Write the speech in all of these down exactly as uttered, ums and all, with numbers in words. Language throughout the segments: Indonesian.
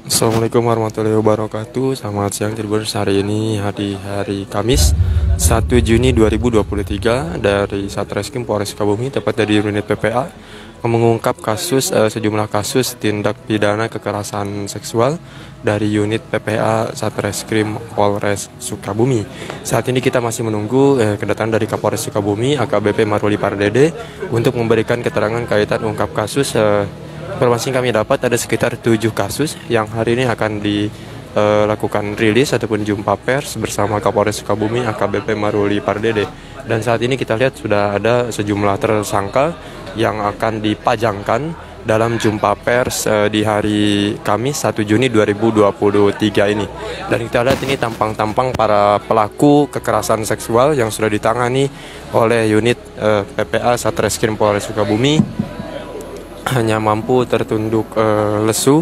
Assalamualaikum warahmatullahi wabarakatuh. Selamat siang Tribuners. Hari ini hari hari Kamis satu Juni dua ribu dua puluh tiga dari Satreskrim Polres Sukabumi, tepat dari unit P P A, mengungkap kasus eh, sejumlah kasus tindak pidana kekerasan seksual dari unit P P A Satreskrim Polres Sukabumi. Saat ini kita masih menunggu eh, kedatangan dari Kapolres Sukabumi A K B P Maruli Pardede untuk memberikan keterangan kaitan ungkap kasus. eh, Informasi yang kami dapat ada sekitar tujuh kasus yang hari ini akan dilakukan rilis ataupun jumpa pers bersama Kapolres Sukabumi A K B P Maruli Pardede. Dan saat ini kita lihat sudah ada sejumlah tersangka yang akan dipajangkan dalam jumpa pers eh, di hari Kamis satu Juni dua ribu dua puluh tiga ini. Dan kita lihat ini tampang-tampang para pelaku kekerasan seksual yang sudah ditangani oleh unit eh, P P A Satreskrim Polres Sukabumi, hanya mampu tertunduk uh, lesu.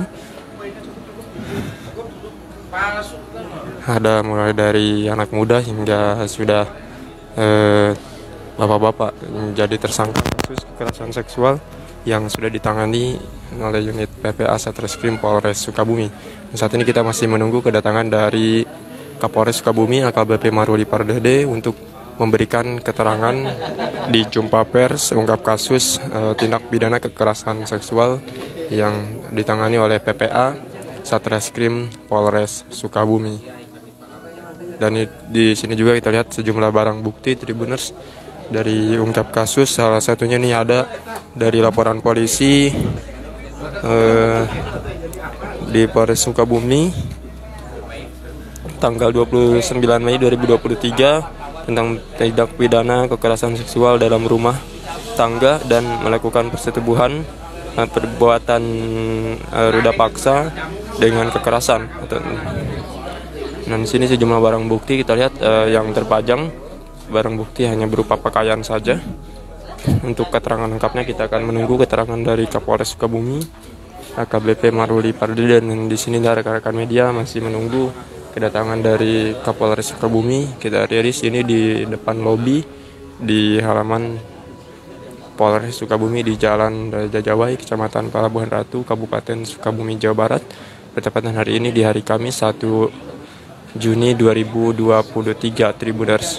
Ada mulai dari anak muda hingga sudah uh, bapak-bapak menjadi tersangka kasus kekerasan seksual yang sudah ditangani oleh unit P P A Satreskrim Polres Sukabumi. Dan saat ini kita masih menunggu kedatangan dari Kapolres Sukabumi A K B P Maruli Pardede untuk memberikan keterangan di jumpa pers ungkap kasus e, tindak pidana kekerasan seksual yang ditangani oleh P P A Satreskrim Polres Sukabumi. Dan di, di sini juga kita lihat sejumlah barang bukti Tribuners dari ungkap kasus. Salah satunya nih ada dari laporan polisi e, di Polres Sukabumi tanggal dua puluh sembilan Mei dua ribu dua puluh tiga tentang tindak pidana kekerasan seksual dalam rumah tangga dan melakukan persetubuhan, perbuatan uh, ruda paksa dengan kekerasan. Dan di sini sejumlah barang bukti kita lihat uh, yang terpajang. Barang bukti hanya berupa pakaian saja. Untuk keterangan lengkapnya kita akan menunggu keterangan dari Kapolres Sukabumi A K B P Maruli Pardede. Dan di sini rekan-rekan media masih menunggu kedatangan dari Kapolres Sukabumi. Kita rilis ini di depan lobi di halaman Polres Sukabumi di Jalan Jajawai, Kecamatan Pelabuhan Ratu, Kabupaten Sukabumi, Jawa Barat. Bertepatan hari ini di hari Kamis satu Juni dua ribu dua puluh tiga, Tribuners.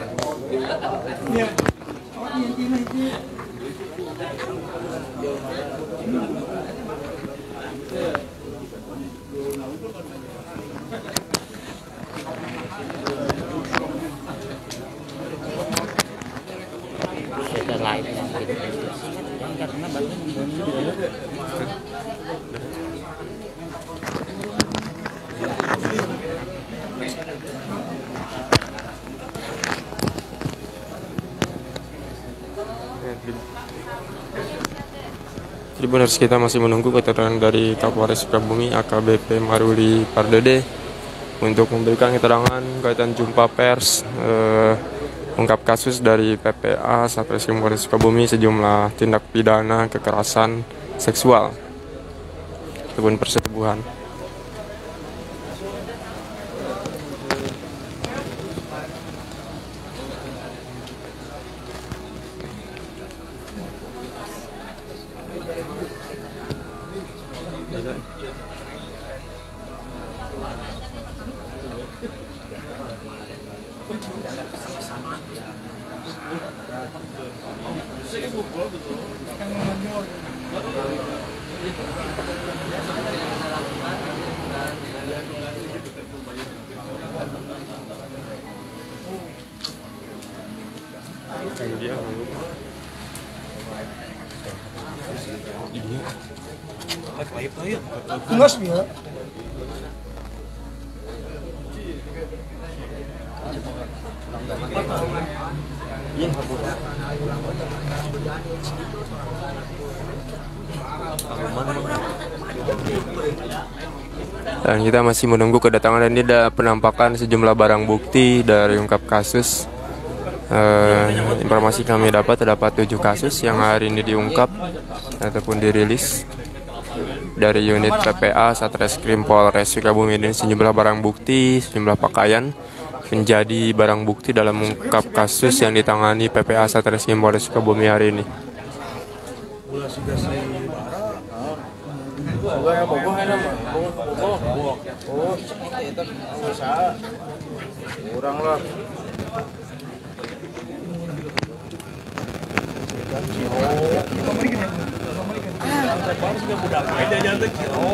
Tribuners, kita masih menunggu keterangan dari Kapolres Sukabumi A K B P Maruli Pardede untuk memberikan keterangan kaitan jumpa pers eh, ungkap kasus dari P P A Satreskrim Polres Sukabumi sejumlah tindak pidana kekerasan seksual ataupun persetubuhan. Enggak ya. Dan kita masih menunggu kedatangan dan ini ada penampakan sejumlah barang bukti dari ungkap kasus. Uh, informasi kami dapat terdapat tujuh kasus yang hari ini diungkap ataupun dirilis dari unit P P A Satreskrim Polres Sukabumi. Ini sejumlah barang bukti, sejumlah pakaian menjadi barang bukti dalam mengungkap kasus yang ditangani P P A Satreskrim Polres Sukabumi hari ini. Boga ya bogoh ya mah. Bogoh, bogoh. Oh, itu usaha. Kurang lah. Baru sudah budak aja jangan kilo.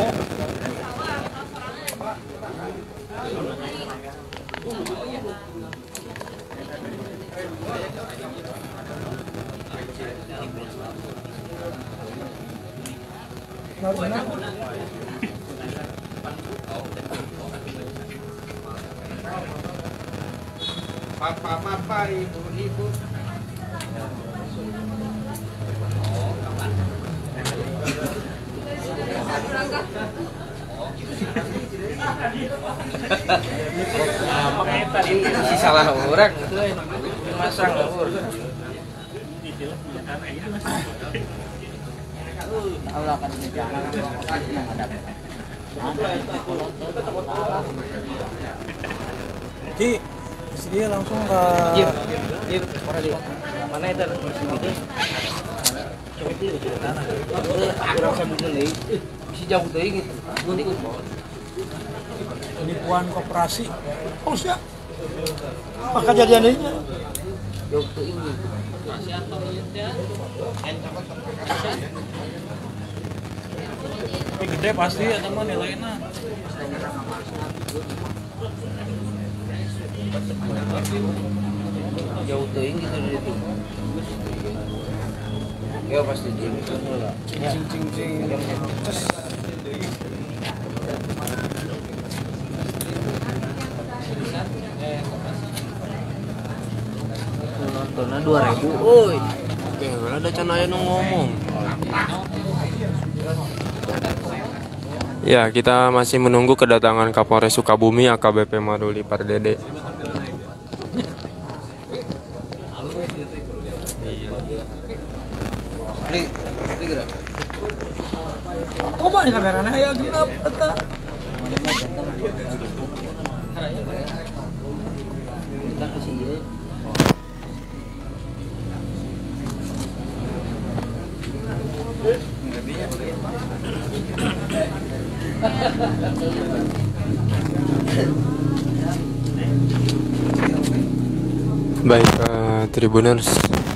Papa-papa, ibu-ibu. Tadi si salah orang itu masang lawur. Allah akan menjalankan yang ada. Ki, dia langsung ke Jip, Jip, mana itu? Kurang sambung nih, bisa jauh deh gitu. Penipuan koperasi, oh siap. Apa kejadian ini? Jauh tuh ini. Tapi gede pasti ya teman nilainya. Jauh tuh ini gitu dari itu. Ya pasti dia itu lah. Cing cing cing. Nontonnya dua ribu, oi. Oke, ada canaya nu ngomong. Ya, kita masih menunggu kedatangan Kapolres Sukabumi A K B P Maruli Pardede. Ini, ini gerak. Coba nih kameranya ya genap eta. Kita kasih ya. Baik, uh, Tribuners,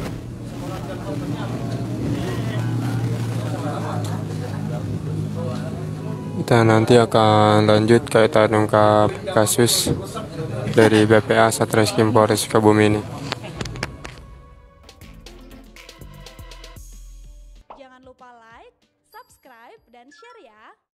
kita nanti akan lanjut kaitan ungkap kasus dari B P A Satreskrim Polres Sukabumi ini.